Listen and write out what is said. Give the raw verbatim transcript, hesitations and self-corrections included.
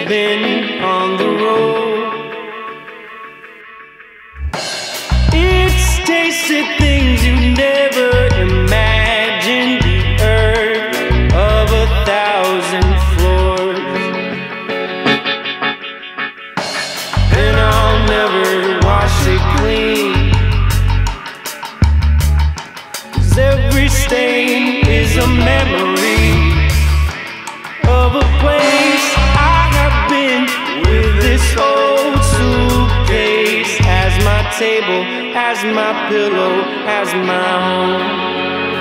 been on the road. It's tasted things you never imagined, the earth of a thousand floors. And I'll never wash it clean, 'cause every stain is a memory of a place I have been, with this old suitcase as my table, as my pillow, as my home.